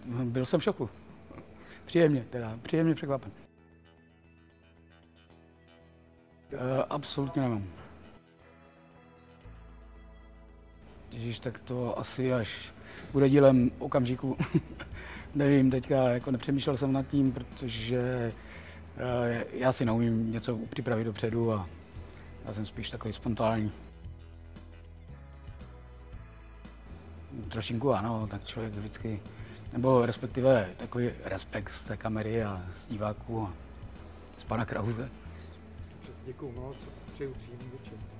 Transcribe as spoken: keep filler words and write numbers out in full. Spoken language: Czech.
byl jsem v šoku. Příjemně, teda, příjemně překvapen. E, absolutně nemám. Ježíš, tak to asi až bude dílem okamžiku. Nevím, teďka jako nepřemýšlel jsem nad tím, protože e, já si neumím něco připravit dopředu a já jsem spíš takový spontánní. Trošinku ano, tak člověk vždycky, nebo respektive takový respekt z té kamery a z diváků a z pana Krause. Děkuju moc, přeju příjemný večer.